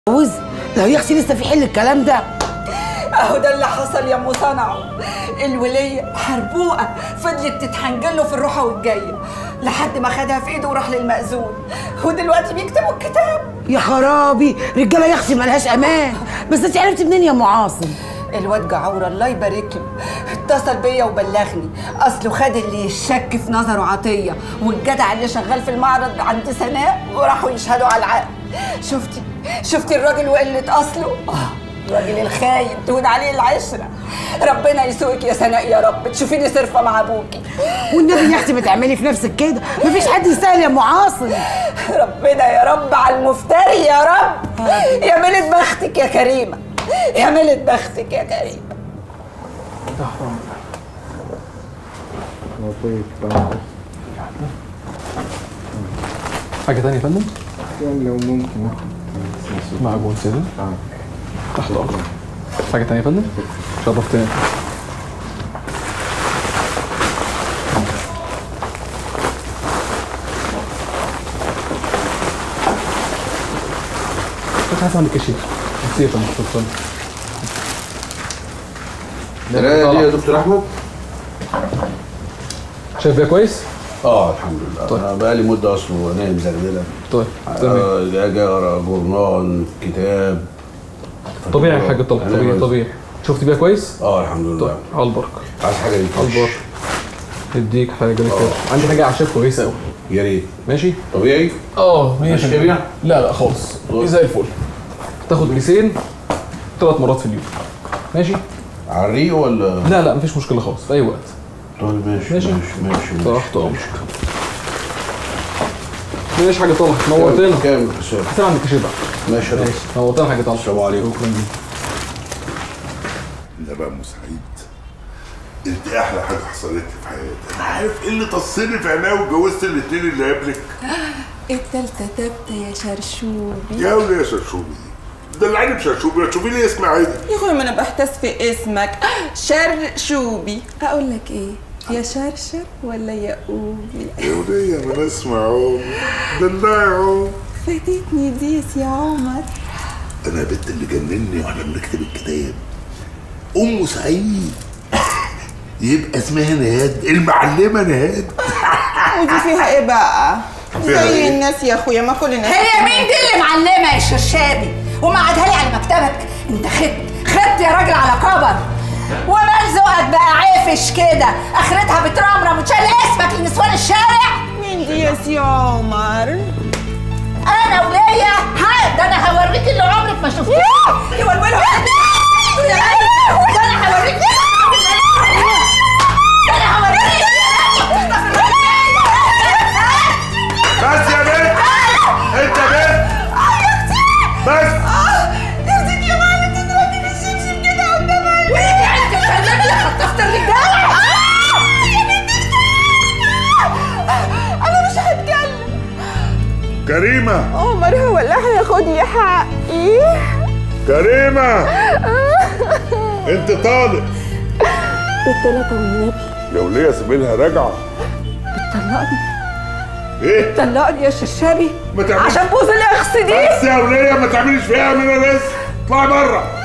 جوز لو يا اختي لسه في حل الكلام ده. اهو ده اللي حصل يا ام صنعه. الوليه حربوقه فضلت تتحنجله في الروحه والجايه لحد ما خدها في ايده وراح للمأذون، ودلوقتي بيكتبوا الكتاب. يا خرابي، رجاله يا اختي مالهاش امان. بس انت عرفتي منين يا ام عاصم؟ الواد جعور الله يبارك له اتصل بيا وبلغني، اصله خد اللي يشك في نظره عطيه والجدع اللي شغال في المعرض عند سناء وراحوا يشهدوا على العقد. شفتي الراجل وقله اصله؟ الراجل الخاين تهون عليه العشره. ربنا يسوقك يا سناء يا رب، تشوفيني صرفه مع ابوكي. والنبي يا اختي ما تعملي في نفسك كده، مفيش حد يستاهل يا ام عاصم. ربنا يا رب على المفتري يا رب. يا ملت بختك يا كريمه، يا ملت بختك يا كريمه. حاجة تانية يا فندم؟ لو ممكن معجون سيدي تحت أمرك. حاجة تانية يا فندم؟ شرفتني. كنت عايز أعمل كشيف. كتير يا فندم، اتفضل. القراية دي يا دكتور أحمد؟ شايف بيها كويس؟ الحمد لله. طيب. أنا بقالي مدة أصله نايم زغللة. طيب تمام. أجي أقرا جورنال كتاب. طبيعي يا حاج طبيعي طبيعي. شفت بيها كويس؟ الحمد لله. طيب على البركة. عايز حاجة للكرش؟ على البركة. اديك حاجة للكرش. عندي حاجة أعشاب كويسة أوي. يا ريت. ماشي؟ طبيعي؟ ماشي. مش كبيرة؟ لا خالص. زي الفل. تاخد كيسين 3 مرات في اليوم. ماشي؟ على الريق ولا؟ لا مفيش مشكلة خالص في أي وقت. طيب ماشي. تحت أمرك. ماشي حاجة طلعت. نورتنا. كام الكشاف؟ حسين عندك كشاف بقى. ماشي. نورتنا حاجة طلعت. السلام عليكم. ده بقى مسعيد، انت احلى حاجه حصلت لي في حياتي. انا عارف ايه اللي طصني في عينيا واتجوزت الاثنين اللي قبلك. التالتة تابتة يا شرشوبي. يا وليه يا شرشوبي ده اللي عيني بشرشوبي، تشوفي لي اسمي عادي. يا اخويا ما انا بحتاس في اسمك شرشوبي. اقول لك ايه، يا شرشر ولا يا قوبي؟ يا وليه ما انا اسمع عوم دلعوا. فاتتني ديس يا عمر. انا البت اللي جنني واحنا بنكتب الكتاب ام سعيد يبقى اسمها نهاد، المعلمه نهاد. ودي فيها ايه بقى؟ زي الناس يا اخويا، ما كل الناس. هي مين دي اللي معلمه يا شرشابي ومقعدها لي على مكتبك؟ انت خدت يا راجل على كبر، ومال ذوقك بقى عافش كده، اخرتها بترمرم وتشال اسمك لنسوان الشارع. مين دي يا سي عمر؟ انا وليا ده انا هوريك اللي عمرك ما شفتيه. يولولوا ده انا هوريك. بس يا بنت، انت بنت بس. يرضيك يا معلم تضربني بالشبشب كده قدام عيني؟ ويجي عندك الخدامه اللي خطفت الرجاله. انا مش هتكلم. كريمه، عمر هو اللي هياخد لي حقي. كريمه انت طالق. بالثلاثة والنبي. يا وليه سيبيلها راجعه. بتطلقني؟ ايه؟ طلقني يا شرشابي ما تعملش عشان بوز الاخس دي. بس يا وليه ما تعمليش فيها من لسه. اطلعي بره.